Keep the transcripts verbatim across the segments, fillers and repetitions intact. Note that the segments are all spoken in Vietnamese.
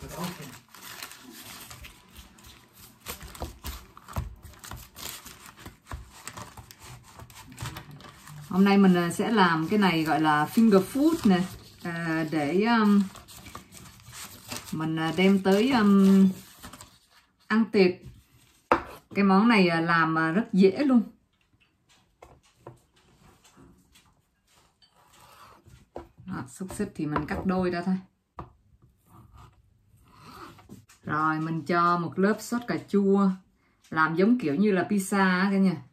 Hôm nay mình sẽ làm cái này gọi là finger food nè, à, để um, mình đem tới um, ăn tiệc. Cái món này làm rất dễ luôn. Đó, xúc xích thì mình cắt đôi ra thôi. Rồi mình cho một lớp sốt cà chua, làm giống kiểu như là pizza á cả nhà.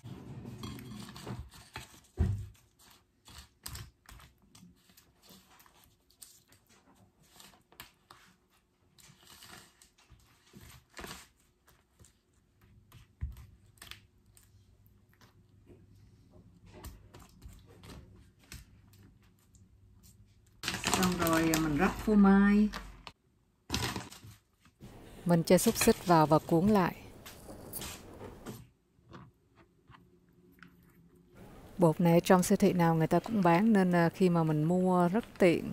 Xong rồi mình rắc phô mai. Mình cho xúc xích vào và cuốn lại. Bột này trong siêu thị nào người ta cũng bán nên khi mà mình mua rất tiện.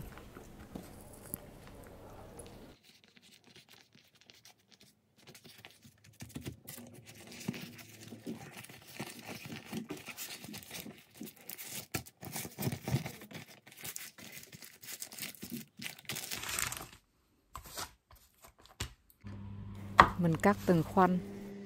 Mình cắt từng khoanh.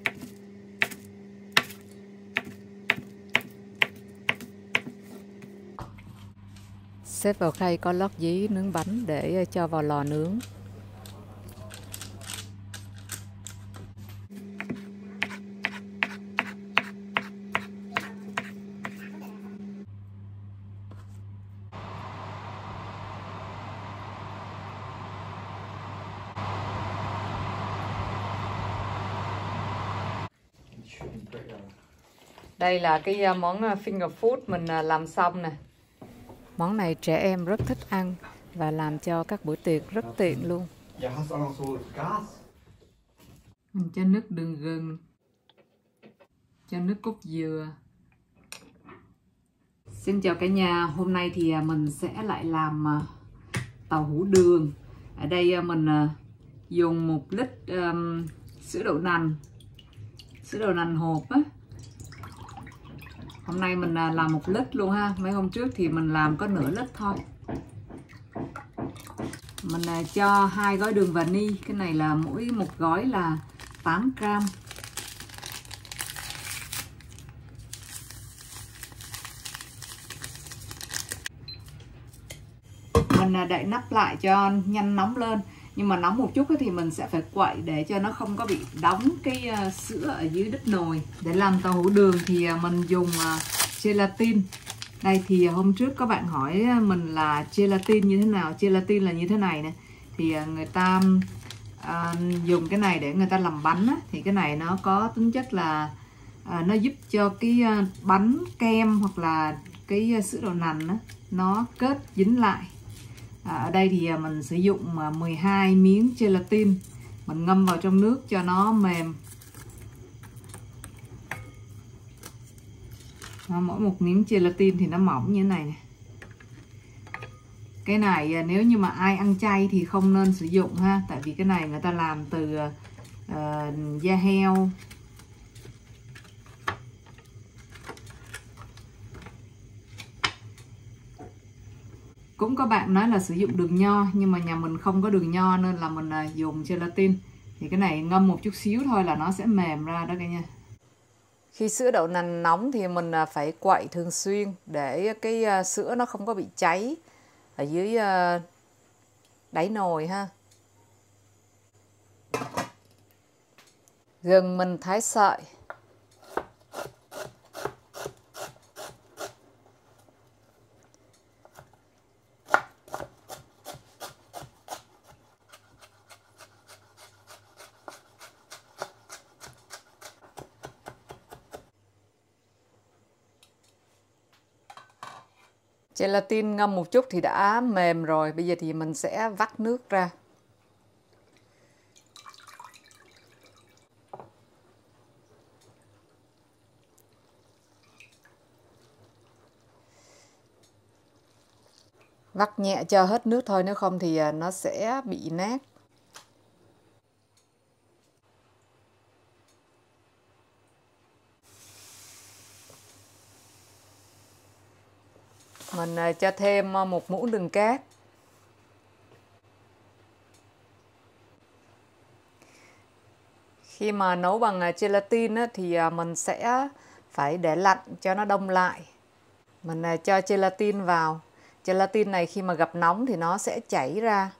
Xếp vào khay có lót giấy nướng bánh để cho vào lò nướng. Đây là cái món finger food mình làm xong nè. Món này trẻ em rất thích ăn và làm cho các buổi tiệc rất tiện luôn. Mình cho nước đường gừng, cho nước cốt dừa. Xin chào cả nhà, hôm nay thì mình sẽ lại làm tàu hũ đường. Ở đây mình dùng một lít um, sữa đậu nành, sữa đậu nành hộp á. Hôm nay mình làm một lít luôn ha, mấy hôm trước thì mình làm có nửa lít thôi. Mình cho hai gói đường vani, cái này là mỗi một gói là tám gram. Mình đậy nắp lại cho nhanh nóng lên, nhưng mà nóng một chút thì mình sẽ phải quậy để cho nó không có bị đóng cái sữa ở dưới đít nồi. Để làm tàu hũ đường thì mình dùng gelatin. Đây thì hôm trước có bạn hỏi mình là gelatin như thế nào. Gelatin là như thế này nè. Thì người ta à, dùng cái này để người ta làm bánh á. Thì cái này nó có tính chất là à, nó giúp cho cái bánh kem hoặc là cái sữa đậu nành á, nó kết dính lại. À, ở đây thì mình sử dụng mười hai miếng gelatin. Mình ngâm vào trong nước cho nó mềm. Mỗi một miếng gelatin thì nó mỏng như thế này nè. Cái này nếu như mà ai ăn chay thì không nên sử dụng ha. Tại vì cái này người ta làm từ uh, da heo. Cũng có bạn nói là sử dụng đường nho, nhưng mà nhà mình không có đường nho nên là mình uh, dùng gelatin. Thì cái này ngâm một chút xíu thôi là nó sẽ mềm ra đó cả nhà. Khi sữa đậu nành nóng thì mình phải quậy thường xuyên để cái sữa nó không có bị cháy ở dưới đáy nồi ha. Gừng mình thái sợi. Gelatin ngâm một chút thì đã mềm rồi. Bây giờ thì mình sẽ vắt nước ra. Vắt nhẹ cho hết nước thôi, nếu không thì nó sẽ bị nát. Mình cho thêm một muỗng đường cát. Khi mà nấu bằng gelatin á, thì mình sẽ phải để lạnh cho nó đông lại. Mình cho gelatin vào. Gelatin này khi mà gặp nóng thì nó sẽ chảy ra.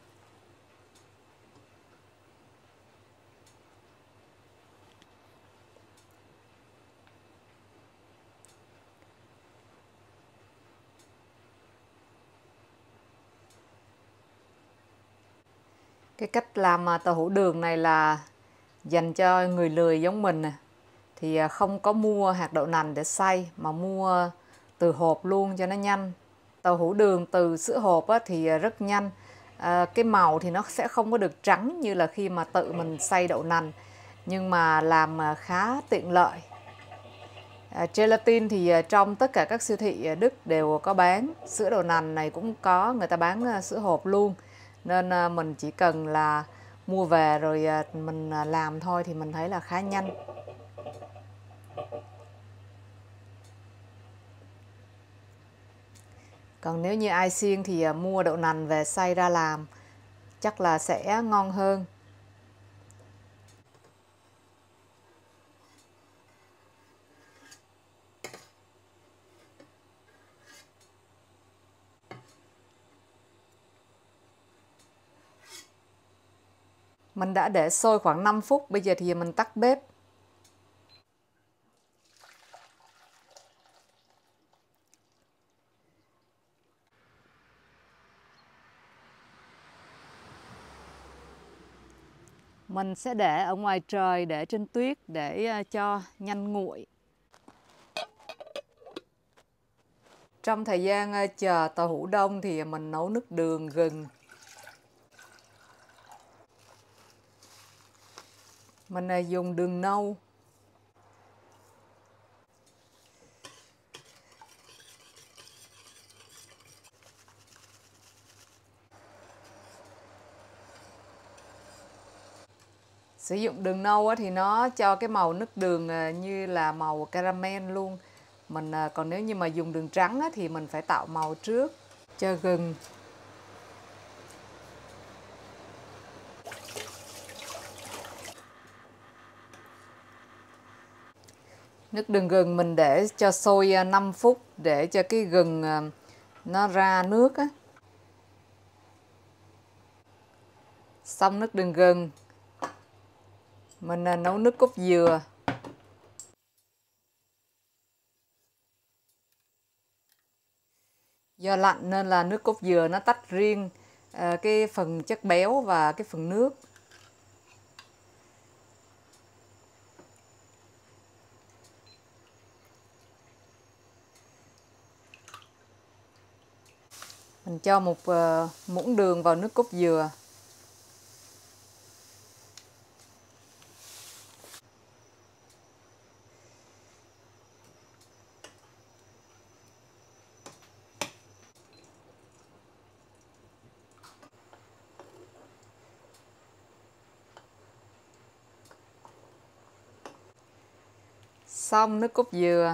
Cái cách làm tàu hũ đường này là dành cho người lười giống mình nè. Thì không có mua hạt đậu nành để xay mà mua từ hộp luôn cho nó nhanh. Tàu hũ đường từ sữa hộp á, thì rất nhanh. À, cái màu thì nó sẽ không có được trắng như là khi mà tự mình xay đậu nành, nhưng mà làm khá tiện lợi. À, gelatin thì trong tất cả các siêu thị Đức đều có bán. Sữa đậu nành này cũng có, người ta bán sữa hộp luôn. Nên mình chỉ cần là mua về rồi mình làm thôi thì mình thấy là khá nhanh. Còn nếu như ai siêng thì mua đậu nành về xay ra làm, chắc là sẽ ngon hơn. Mình đã để sôi khoảng năm phút, bây giờ thì mình tắt bếp. Mình sẽ để ở ngoài trời, để trên tuyết để cho nhanh nguội. Trong thời gian chờ tàu hũ đông thì mình nấu nước đường gừng. Mình dùng đường nâu. Sử dụng đường nâu thì nó cho cái màu nước đường như là màu caramel luôn. Mình còn nếu như mà dùng đường trắng thì mình phải tạo màu trước. Cho gừng. Nước đường gừng mình để cho sôi năm phút để cho cái gừng nó ra nước á. Xong nước đường gừng, mình nấu nước cốt dừa. Do lạnh nên là nước cốt dừa nó tách riêng cái phần chất béo và cái phần nước. Mình cho một muỗng đường vào nước cốt dừa. Xong nước cốt dừa.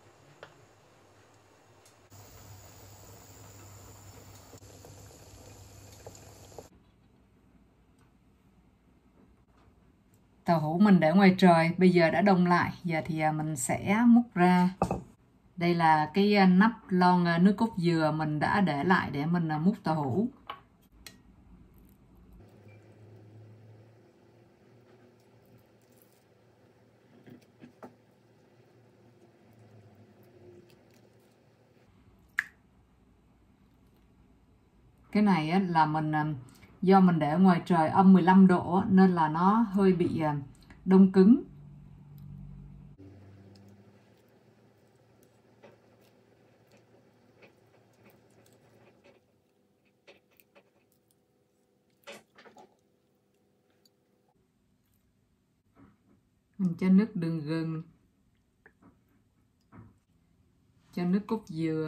Tàu hũ mình để ngoài trời, bây giờ đã đông lại. Giờ thì mình sẽ múc ra. Đây là cái nắp lon nước cốt dừa mình đã để lại để mình múc tàu hũ. Cái này á, là mình do mình để ngoài trời âm mười lăm độ nên là nó hơi bị đông cứng. Mình cho nước đường gừng, cho nước cốt dừa.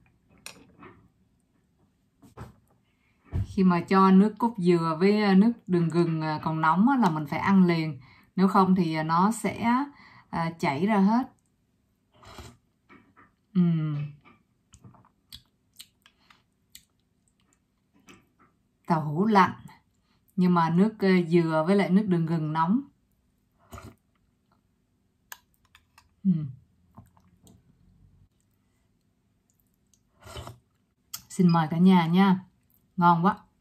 Khi mà cho nước cốt dừa với nước đường gừng còn nóng là mình phải ăn liền, nếu không thì nó sẽ chảy ra hết. Uhm. tàu hũ lạnh, nhưng mà nước dừa với lại nước đường gừng nóng. uhm. Xin mời cả nhà nha, ngon quá.